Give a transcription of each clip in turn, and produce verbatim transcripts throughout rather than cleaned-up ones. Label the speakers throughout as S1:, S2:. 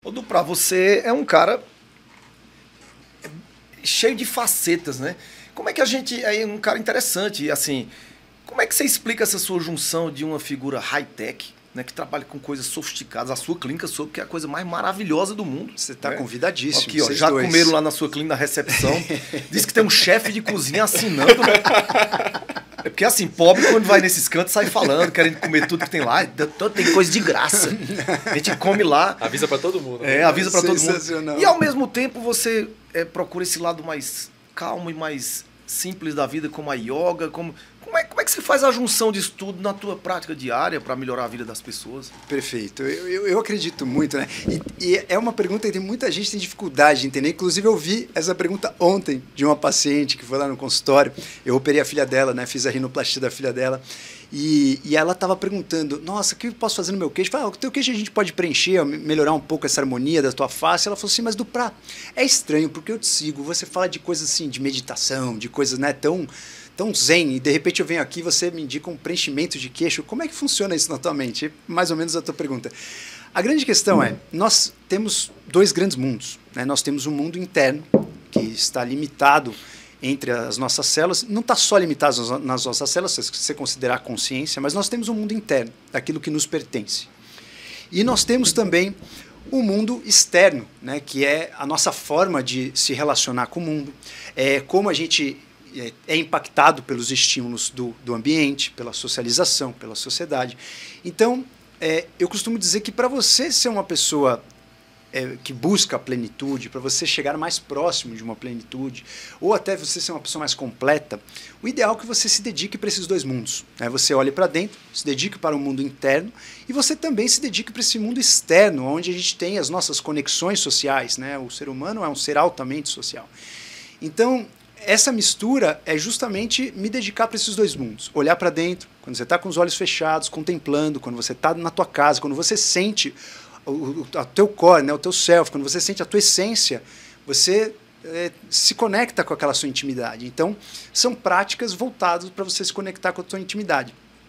S1: Ô, Duprá, você é um cara cheio de facetas, né? Como é que a gente... É um cara interessante, assim... Como é que você explica essa sua junção de uma figura high-tech, né, que trabalha com coisas sofisticadas? A sua clínica soube que é a coisa mais maravilhosa do mundo.
S2: Você está, né,
S1: convidadíssimo.
S2: convidadíssimo.
S1: Aqui, ó, já dois. Comeram lá na sua clínica, na recepção. Diz que tem um chefe de cozinha assinando, né? É porque assim, pobre quando vai nesses cantos sai falando, querendo comer tudo que tem lá. Tem coisa de graça. A gente come lá.
S3: Avisa pra todo mundo. Né?
S1: É, avisa pra todo mundo. E ao mesmo tempo você é, procura esse lado mais calmo e mais simples da vida, como a yoga, como... Como é, como é que você faz a junção disso tudo na tua prática diária para melhorar a vida das pessoas?
S2: Perfeito. Eu, eu, eu acredito muito, né? E, e é uma pergunta que tem muita gente que tem dificuldade de entender. Inclusive, eu vi essa pergunta ontem de uma paciente que foi lá no consultório. Eu operei a filha dela, né? Fiz a rinoplastia da filha dela. E, e ela estava perguntando, nossa, o que eu posso fazer no meu queixo? Eu falei, ah, o teu queixo a gente pode preencher, melhorar um pouco essa harmonia da tua face. Ela falou assim, mas Duprá, é estranho, porque eu te sigo, você fala de coisas assim, de meditação, de coisas, né, tão... tão zen, e de repente eu venho aqui e você me indica um preenchimento de queixo. Como é que funciona isso na tua mente? Mais ou menos a tua pergunta. A grande questão é, nós temos dois grandes mundos. Né? Nós temos um mundo interno, que está limitado entre as nossas células. Não está só limitado nas nossas células, se você considerar a consciência, mas nós temos um mundo interno, daquilo que nos pertence. E nós temos também o mundo externo, né? Que é a nossa forma de se relacionar com o mundo, é como a gente... é impactado pelos estímulos do, do ambiente, pela socialização, pela sociedade. Então, é, eu costumo dizer que para você ser uma pessoa é, que busca a plenitude, para você chegar mais próximo de uma plenitude, ou até você ser uma pessoa mais completa, o ideal é que você se dedique para esses dois mundos. Né? Você olhe para dentro, se dedique para o mundo interno, e você também se dedique para esse mundo externo, onde a gente tem as nossas conexões sociais. Né? O ser humano é um ser altamente social. Então, essa mistura é justamente me dedicar para esses dois mundos. Olhar para dentro, quando você está com os olhos fechados, contemplando, quando você está na tua casa, quando você sente o, o, o teu core, né, o teu self, quando você sente a tua essência, você é, se conecta com aquela sua intimidade. Então, são práticas voltadas para você se conectar com a tua intimidade.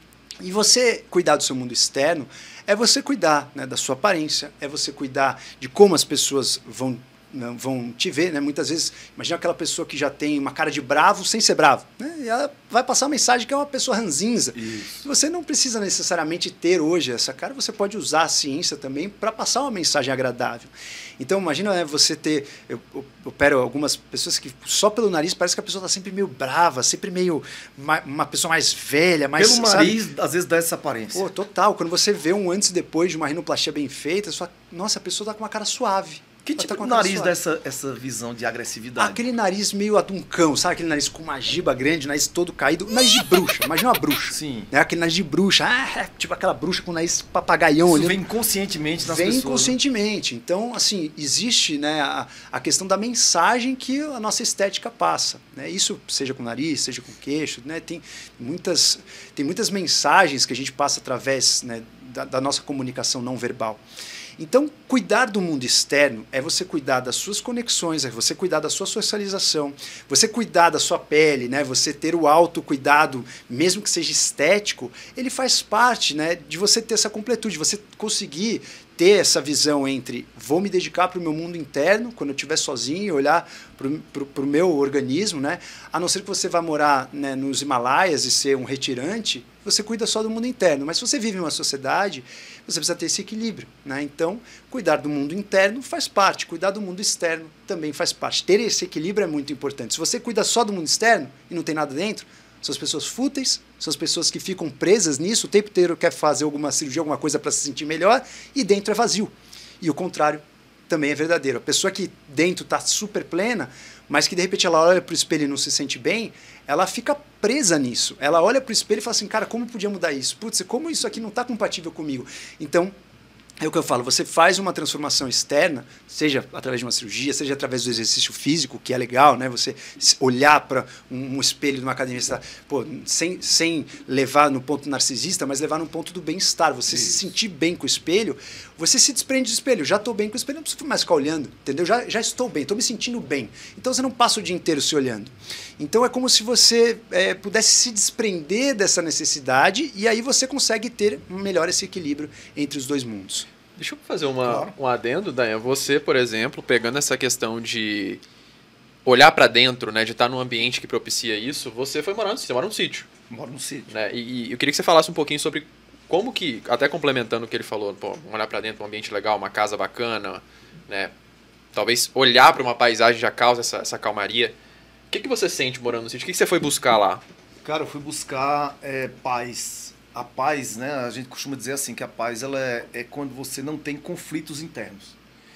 S2: E você cuidar do seu mundo externo é você cuidar, né, da sua aparência, é você cuidar de como as pessoas vão Não, vão te ver, né? Muitas vezes, imagina aquela pessoa que já tem uma cara de bravo sem ser bravo, né? E ela vai passar a mensagem que é uma pessoa ranzinza. Isso. Você não precisa necessariamente ter hoje essa cara, você pode usar a ciência também para passar uma mensagem agradável. Então, imagina, né, você ter... Eu, eu opero algumas pessoas que só pelo nariz parece que a pessoa está sempre meio brava, sempre meio... Uma, uma pessoa mais velha, mais...
S1: Pelo nariz, sabe? Às vezes dá essa aparência.
S2: Pô, total. Quando você vê um antes e depois de uma rinoplastia bem feita, você fala, nossa, a pessoa está com uma cara suave.
S1: Que tipo tá de nariz dá essa, essa visão de agressividade?
S2: Aquele nariz meio aduncão, sabe? Aquele nariz com uma giba grande, nariz todo caído. Nariz de bruxa, imagina uma bruxa.
S1: Sim.
S2: Né? Aquele nariz de bruxa, ah, tipo aquela bruxa com o nariz papagaião.
S1: Isso
S2: olhando.
S1: vem inconscientemente nas
S2: vem
S1: pessoas.
S2: Vem inconscientemente. Né? Então, assim, existe, né, a, a questão da mensagem que a nossa estética passa. Né? Isso seja com o nariz, seja com o queixo. Né? Tem, muitas, tem muitas mensagens que a gente passa através, né, da, da nossa comunicação não verbal. Então, cuidar do mundo externo é você cuidar das suas conexões, é você cuidar da sua socialização, você cuidar da sua pele, né? Você ter o autocuidado, mesmo que seja estético, ele faz parte, né, de você ter essa completude, você conseguir ter essa visão entre vou me dedicar para o meu mundo interno, quando eu estiver sozinho, olhar para o meu organismo, né? A não ser que você vá morar, né, nos Himalaias e ser um retirante, você cuida só do mundo interno. Mas se você vive em uma sociedade, você precisa ter esse equilíbrio. Né? Então, cuidar do mundo interno faz parte, cuidar do mundo externo também faz parte. Ter esse equilíbrio é muito importante. Se você cuida só do mundo externo e não tem nada dentro, são as pessoas fúteis, são as pessoas que ficam presas nisso, o tempo inteiro quer fazer alguma cirurgia, alguma coisa para se sentir melhor, e dentro é vazio. E o contrário também é verdadeiro. A pessoa que dentro está super plena, mas que de repente ela olha para o espelho e não se sente bem, ela fica presa nisso. Ela olha para o espelho e fala assim, cara, como eu podia mudar isso? Putz, como isso aqui não está compatível comigo? Então, é o que eu falo, você faz uma transformação externa, seja através de uma cirurgia, seja através do exercício físico, que é legal, né? Você olhar para um, um espelho de uma academia, você tá, pô, sem, sem levar no ponto narcisista, mas levar no ponto do bem-estar, você Isso. se sentir bem com o espelho, você se desprende do espelho, já estou bem com o espelho, não preciso mais ficar olhando, entendeu? Já, já estou bem, estou me sentindo bem. Então você não passa o dia inteiro se olhando. Então é como se você é, pudesse se desprender dessa necessidade e aí você consegue ter melhor esse equilíbrio entre os dois mundos.
S3: Deixa eu fazer uma,
S1: Claro.
S3: um adendo, Dayan. Você, por exemplo, pegando essa questão de olhar para dentro, né, de estar num ambiente que propicia isso, você foi morar no sítio, você mora num sítio.
S1: Moro no sítio.
S3: Né? E, e eu queria que você falasse um pouquinho sobre como que, até complementando o que ele falou, pô, olhar para dentro, um ambiente legal, uma casa bacana, né? Talvez olhar para uma paisagem já causa essa, essa calmaria. O que, que você sente morando no sítio? O que, que você foi buscar lá?
S1: Cara, eu fui buscar é, paz. A paz, né? A gente costuma dizer assim que a paz ela é, é quando você não tem conflitos internos.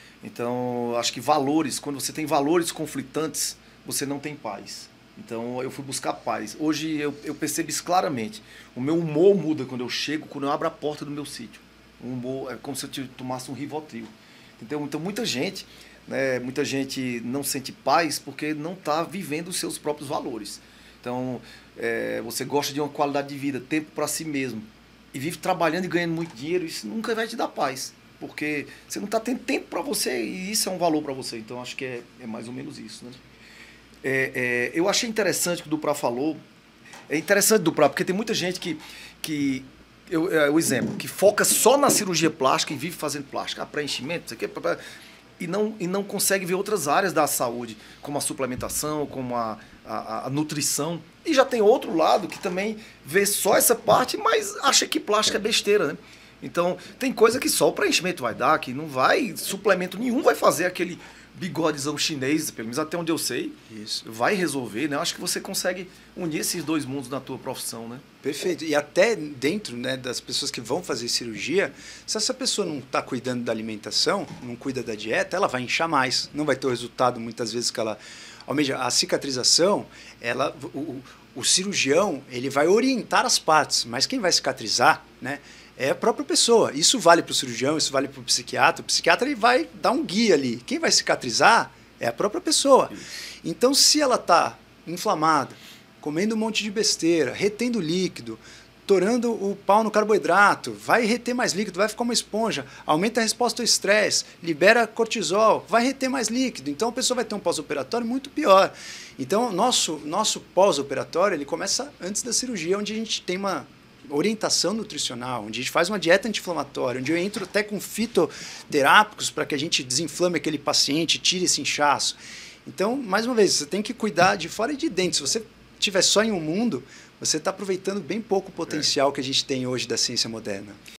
S1: Então, acho que valores, quando você tem valores conflitantes, você não tem paz. Então, eu fui buscar paz. Hoje eu, eu percebo isso claramente. O meu humor muda quando eu chego, quando eu abro a porta do meu sítio. O humor é como se eu tomasse um Rivotril. Então, então muita gente, né, muita gente não sente paz porque não está vivendo os seus próprios valores. Então, é, você gosta de uma qualidade de vida, tempo para si mesmo, e vive trabalhando e ganhando muito dinheiro, isso nunca vai te dar paz. Porque você não está tendo tempo para você e isso é um valor para você. Então, acho que é, é mais ou menos isso, né? É, é, eu achei interessante o que o Duprá falou. É interessante, Duprá, porque tem muita gente que, que eu, é, o exemplo, que foca só na cirurgia plástica e vive fazendo plástica, ah, preenchimento, isso aqui, e não, e não consegue ver outras áreas da saúde, como a suplementação, como a, a, a nutrição. E já tem outro lado que também vê só essa parte, mas acha que plástica é besteira, né? Então, tem coisa que só o preenchimento vai dar, que não vai, suplemento nenhum vai fazer aquele bigodezão chinês, pelo menos até onde eu sei.
S2: Isso.
S1: Vai resolver, né? Eu acho que você consegue unir esses dois mundos na tua profissão, né?
S2: Perfeito. E até dentro, né, das pessoas que vão fazer cirurgia, se essa pessoa não está cuidando da alimentação, não cuida da dieta, ela vai inchar mais. Não vai ter o resultado, muitas vezes, que ela almeja. A cicatrização, ela, o, o, o cirurgião, ele vai orientar as partes, mas quem vai cicatrizar, né, é a própria pessoa. Isso vale para o cirurgião, isso vale para o psiquiatra. O psiquiatra ele vai dar um guia ali. Quem vai cicatrizar é a própria pessoa. Isso. Então, se ela está inflamada, comendo um monte de besteira, retendo líquido, torando o pau no carboidrato, vai reter mais líquido, vai ficar uma esponja, aumenta a resposta ao estresse, libera cortisol, vai reter mais líquido. Então, a pessoa vai ter um pós-operatório muito pior. Então, nosso, nosso pós-operatório ele começa antes da cirurgia, onde a gente tem uma orientação nutricional, onde a gente faz uma dieta anti-inflamatória, onde eu entro até com fitoterápicos para que a gente desinflame aquele paciente, tire esse inchaço. Então, mais uma vez, você tem que cuidar de fora e de dentro. Se você estiver só em um mundo, você está aproveitando bem pouco o potencial é. que a gente tem hoje da ciência moderna.